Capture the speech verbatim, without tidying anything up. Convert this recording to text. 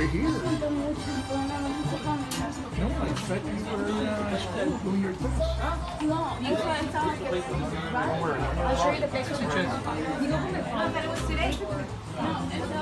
here. No, I expect you for uh, school doing your test. No, you couldn't tell us. Right? I'll show you the picture. You know who my phone? I thought it was today.